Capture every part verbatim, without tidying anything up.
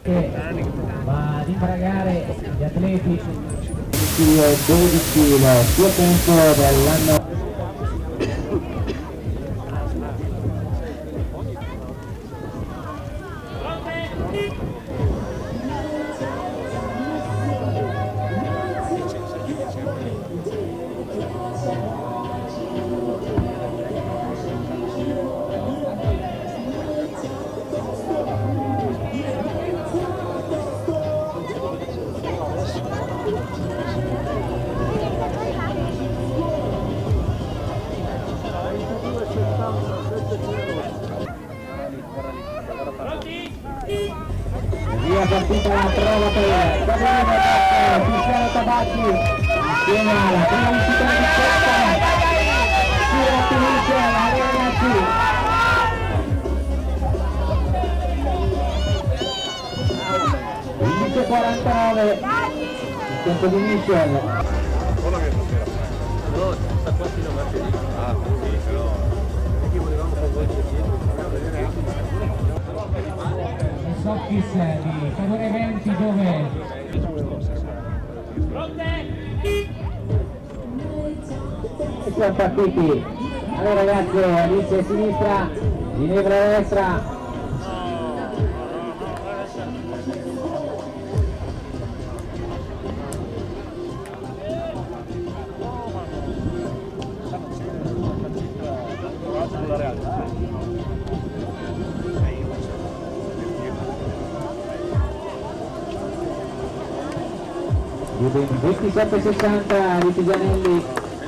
ma di pagare gli atleti dodici il suo punto dell'anno. Via partita la prova per Gabriele Bacco, Cristiano Tabacchi insieme alla prima uscita di testa si ottimisce la ragazzi. quindici e quarantanove il tempo di Michel. Soffis di Cadore venti dove E siamo partiti. Allora ragazzi, Alice a sinistra, Ginevra a destra. ventisette sessanta Alice Gianelli.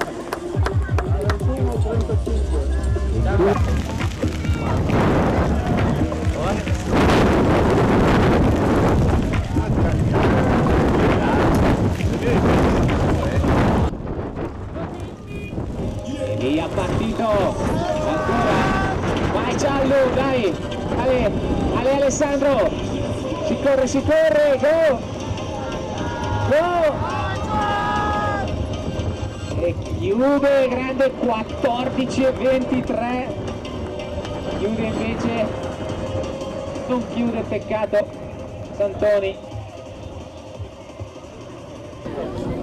E via partito ancora, vai giallo, dai, Ale, Ale Alessandro, si corre, si corre, go! Go! E chiude grande quattordici e ventitré, chiude invece, non chiude, peccato Santoni.